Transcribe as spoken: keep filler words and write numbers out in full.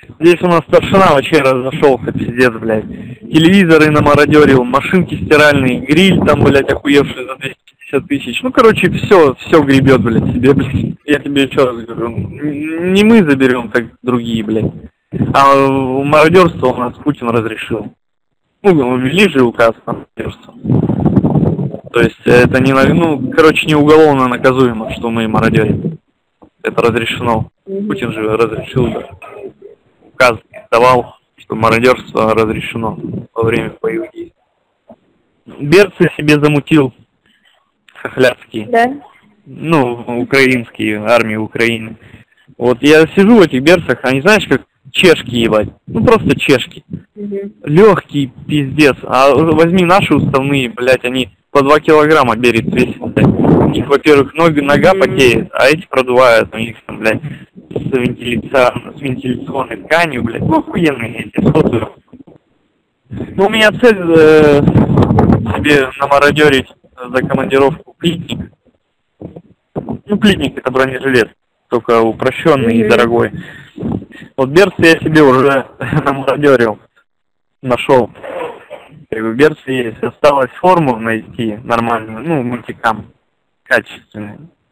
Здесь у нас старшина вообще разошелся, пиздец, блядь. Телевизоры намародерил, машинки стиральные, гриль там, блядь, охуевший за двести пятьдесят тысяч. Ну, короче, все, все гребет, блядь, себе, блядь. Я тебе еще раз говорю, не мы заберем, так другие, блядь. А мародерство у нас Путин разрешил. Ну, ввели же указ на мародерство. То есть это не, ну, короче, не уголовно наказуемо, что мы мародерим. Это разрешено. Путин же разрешил, указ давал, что мародерство разрешено во время боевых действий. Берцы себе замутил хохлядские. Да. Ну, украинские, армии Украины. Вот я сижу в этих берцах, они, знаешь, как чешки, ебать. Ну, просто чешки. Угу. Легкий пиздец. А возьми наши уставные, блядь, они по два килограмма берет весит, блядь. У них, во-первых, нога, нога потеет, а эти продувают, у них там, блядь, с, вентиляцион, с вентиляционной тканью, блядь. Ну, охуенные эти, сотые. Ну, у меня цель э, себе намародерить за командировку плитник. Ну, плитник это бронежилет, только упрощенный mm-hmm. и дорогой. Вот берцы я себе уже намародерил, нашел. Берцы есть, осталось форму найти нормальную, ну, мультикам, качественную.